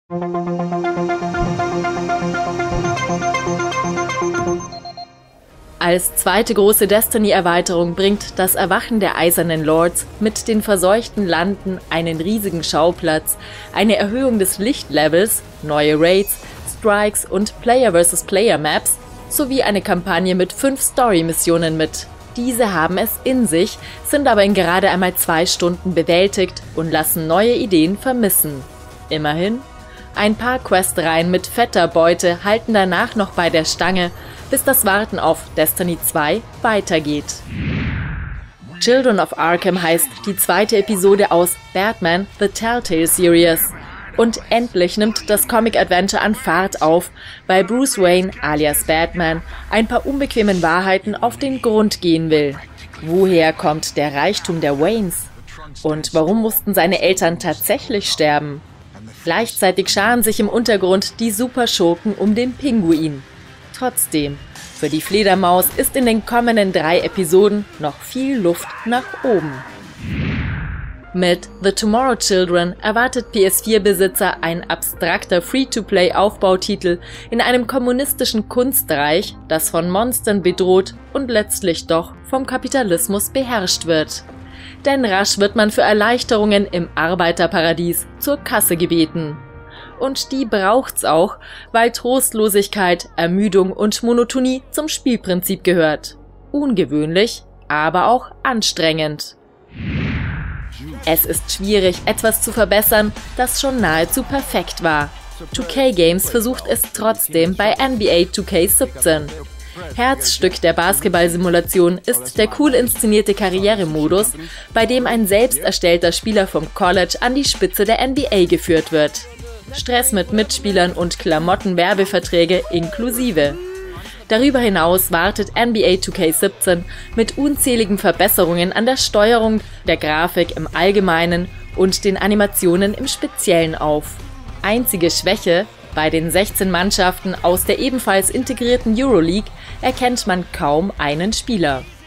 Als zweite große Destiny-Erweiterung bringt das Erwachen der Eisernen Lords mit den verseuchten Landen einen riesigen Schauplatz, eine Erhöhung des Lichtlevels, neue Raids, Strikes und Player-vs-Player-Maps sowie eine Kampagne mit 5 Story-Missionen mit. Diese haben es in sich, sind aber in gerade einmal 2 Stunden bewältigt und lassen neue Ideen vermissen. Immerhin, ein paar Questreihen mit fetter Beute halten danach noch bei der Stange, bis das Warten auf Destiny 2 weitergeht. Children of Arkham heißt die zweite Episode aus Batman The Telltale Series. Und endlich nimmt das Comic-Adventure an Fahrt auf, weil Bruce Wayne alias Batman ein paar unbequemen Wahrheiten auf den Grund gehen will. Woher kommt der Reichtum der Waynes? Und warum mussten seine Eltern tatsächlich sterben? Gleichzeitig scharen sich im Untergrund die Superschurken um den Pinguin. Trotzdem, für die Fledermaus ist in den kommenden 3 Episoden noch viel Luft nach oben. Mit The Tomorrow Children erwartet PS4-Besitzer ein abstrakter Free-to-Play-Aufbautitel in einem kommunistischen Kunstreich, das von Monstern bedroht und letztlich doch vom Kapitalismus beherrscht wird. Denn rasch wird man für Erleichterungen im Arbeiterparadies zur Kasse gebeten. Und die braucht's auch, weil Trostlosigkeit, Ermüdung und Monotonie zum Spielprinzip gehört. Ungewöhnlich, aber auch anstrengend. Es ist schwierig, etwas zu verbessern, das schon nahezu perfekt war. 2K Games versucht es trotzdem bei NBA 2K17. Herzstück der Basketball-Simulation ist der cool inszenierte Karrieremodus, bei dem ein selbst erstellter Spieler vom College an die Spitze der NBA geführt wird. Stress mit Mitspielern und Klamotten-Werbeverträge inklusive. Darüber hinaus wartet NBA 2K17 mit unzähligen Verbesserungen an der Steuerung, der Grafik im Allgemeinen und den Animationen im Speziellen auf. Einzige Schwäche: bei den 16 Mannschaften aus der ebenfalls integrierten Euroleague erkennt man kaum einen Spieler.